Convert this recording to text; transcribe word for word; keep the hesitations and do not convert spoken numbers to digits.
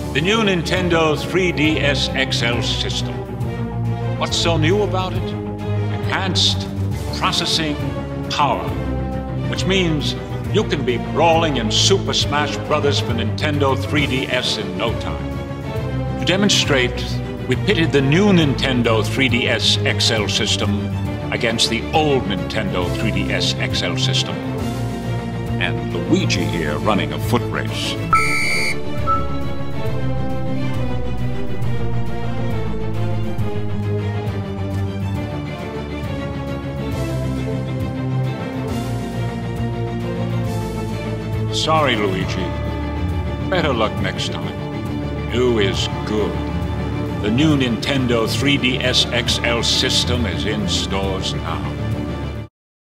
The new Nintendo three D S X L system. What's so new about it? Enhanced processing power, which means you can be brawling in Super Smash Bros. For Nintendo three D S in no time. To demonstrate, we pitted the new Nintendo three D S X L system against the old Nintendo three D S X L system. And Luigi here running a foot race. Sorry, Luigi. Better luck next time. New is good. The new Nintendo three D S X L system is in stores now.